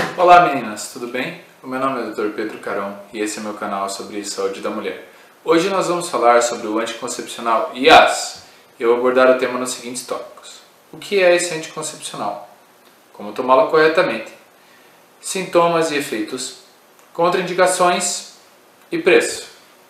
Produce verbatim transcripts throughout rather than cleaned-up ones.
Olá meninas, tudo bem? O meu nome é doutor Pedro Carão e esse é meu canal sobre saúde da mulher. Hoje nós vamos falar sobre o anticoncepcional I A S. Eu vou abordar o tema nos seguintes tópicos. O que é esse anticoncepcional? Como tomá-lo corretamente? Sintomas e efeitos? Contraindicações e preço?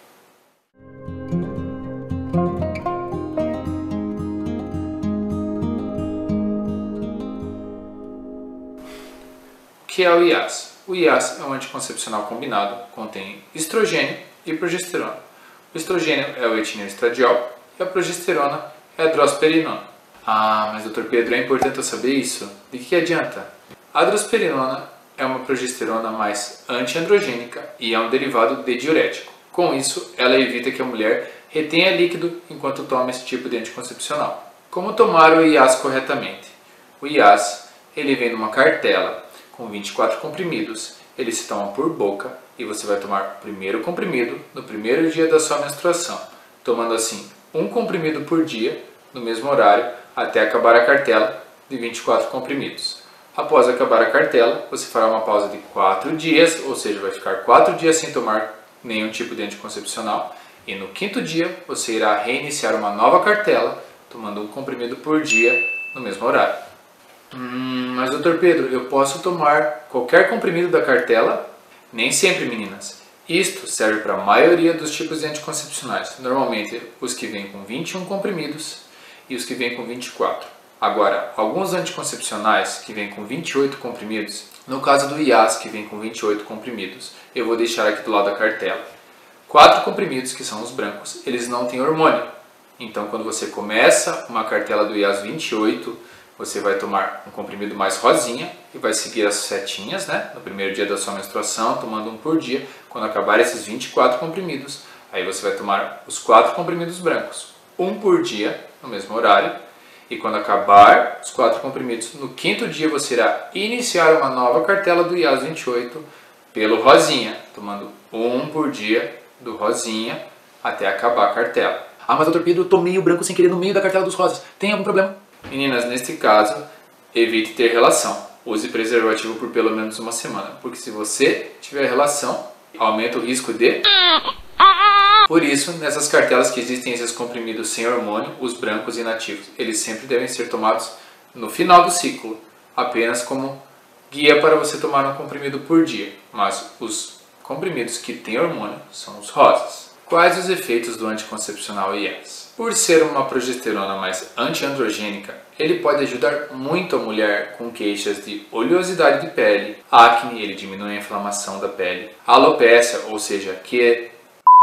O que é o I A S? O I A S é um anticoncepcional combinado, contém estrogênio e progesterona. O estrogênio é o etinil estradiol e a progesterona é a drosperinona. Ah, mas doutor Pedro, é importante eu saber isso? De que adianta? A drosperinona é uma progesterona mais antiandrogênica e é um derivado de diurético. Com isso, ela evita que a mulher retenha líquido enquanto toma esse tipo de anticoncepcional. Como tomar o I A S corretamente? O I A S ele vem numa cartela com vinte e quatro comprimidos. Ele se toma por boca e você vai tomar o primeiro comprimido no primeiro dia da sua menstruação, tomando assim um comprimido por dia no mesmo horário até acabar a cartela de vinte e quatro comprimidos. Após acabar a cartela, você fará uma pausa de quatro dias, ou seja, vai ficar quatro dias sem tomar nenhum tipo de anticoncepcional, e no quinto dia você irá reiniciar uma nova cartela, tomando um comprimido por dia no mesmo horário. Hum, mas doutor Pedro, eu posso tomar qualquer comprimido da cartela? Nem sempre, meninas. Isto serve para a maioria dos tipos de anticoncepcionais, normalmente os que vêm com vinte e um comprimidos e os que vêm com vinte e quatro. Agora, alguns anticoncepcionais que vêm com vinte e oito comprimidos, no caso do I A S que vem com vinte e oito comprimidos, eu vou deixar aqui do lado da cartela. Quatro comprimidos, que são os brancos, eles não têm hormônio. Então, quando você começa uma cartela do I A S vinte e oito, você vai tomar um comprimido mais rosinha e vai seguir as setinhas, né? No primeiro dia da sua menstruação, tomando um por dia. Quando acabar esses vinte e quatro comprimidos, aí você vai tomar os quatro comprimidos brancos, um por dia, no mesmo horário. E quando acabar os quatro comprimidos, no quinto dia você irá iniciar uma nova cartela do I A S vinte e oito pelo rosinha, tomando um por dia do rosinha até acabar a cartela. Ah, mas doutor Pedro, eu tomei o branco sem querer no meio da cartela dos rosas. Tem algum problema? Meninas, neste caso, evite ter relação. Use preservativo por pelo menos uma semana, porque se você tiver relação, aumenta o risco de... Por isso, nessas cartelas que existem esses comprimidos sem hormônio, os brancos inativos, eles sempre devem ser tomados no final do ciclo, apenas como guia para você tomar um comprimido por dia. Mas os comprimidos que têm hormônio são os rosas. Quais os efeitos do anticoncepcional I A S? Por ser uma progesterona mais antiandrogênica, ele pode ajudar muito a mulher com queixas de oleosidade de pele, acne, ele diminui a inflamação da pele, alopécia, ou seja, que,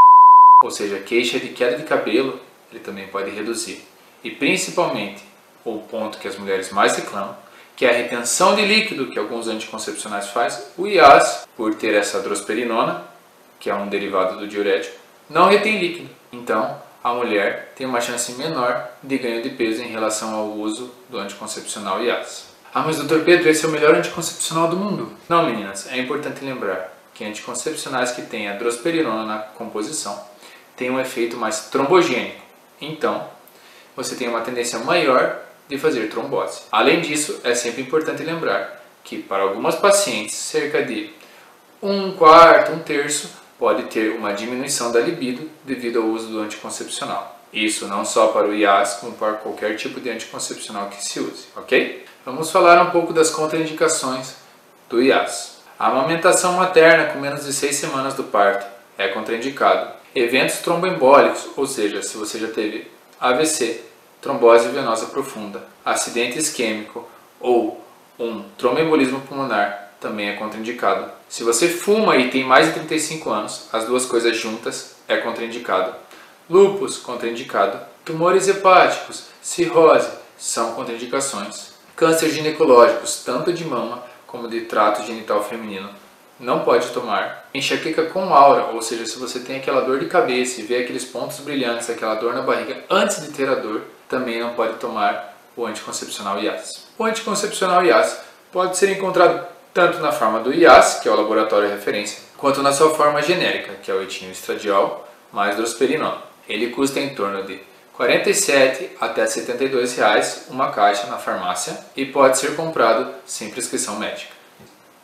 ou seja, queixa de queda de cabelo, ele também pode reduzir. E principalmente, o ponto que as mulheres mais reclamam, que é a retenção de líquido que alguns anticoncepcionais fazem, o I A S, por ter essa drosperinona, que é um derivado do diurético, não retém líquido. Então, a mulher tem uma chance menor de ganho de peso em relação ao uso do anticoncepcional I A S. Ah, mas doutor Pedro, esse é o melhor anticoncepcional do mundo. Não, meninas, é importante lembrar que anticoncepcionais que têm a drosperinona na composição têm um efeito mais trombogênico. Então, você tem uma tendência maior de fazer trombose. Além disso, é sempre importante lembrar que para algumas pacientes, cerca de um quarto, um terço, pode ter uma diminuição da libido devido ao uso do anticoncepcional. Isso não só para o I A S, como para qualquer tipo de anticoncepcional que se use, ok? Vamos falar um pouco das contraindicações do I A S. A amamentação materna com menos de seis semanas do parto é contraindicado. Eventos tromboembólicos, ou seja, se você já teve A V C, trombose venosa profunda, acidente isquêmico ou um tromboembolismo pulmonar, também é contraindicado. Se você fuma e tem mais de trinta e cinco anos, as duas coisas juntas é contraindicado. Lúpus, contraindicado. Tumores hepáticos, cirrose, são contraindicações. Câncer ginecológicos, tanto de mama como de trato genital feminino, não pode tomar. Enxaqueca com aura, ou seja, se você tem aquela dor de cabeça e vê aqueles pontos brilhantes, aquela dor na barriga antes de ter a dor, também não pode tomar o anticoncepcional I A S. O anticoncepcional I A S pode ser encontrado tanto na forma do I A S, que é o laboratório de referência, quanto na sua forma genérica, que é o etinil estradiol mais drosperinona. Ele custa em torno de quarenta e sete até setenta e dois reais uma caixa na farmácia e pode ser comprado sem prescrição médica.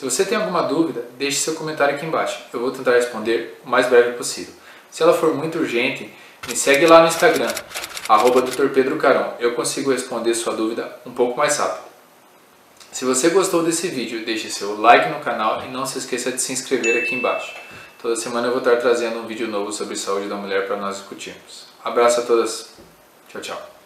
Se você tem alguma dúvida, deixe seu comentário aqui embaixo. Eu vou tentar responder o mais breve possível. Se ela for muito urgente, me segue lá no Instagram, arroba doutor Pedro Carão. Eu consigo responder sua dúvida um pouco mais rápido. Se você gostou desse vídeo, deixe seu like no canal e não se esqueça de se inscrever aqui embaixo. Toda semana eu vou estar trazendo um vídeo novo sobre saúde da mulher para nós discutirmos. Abraço a todas. Tchau, tchau.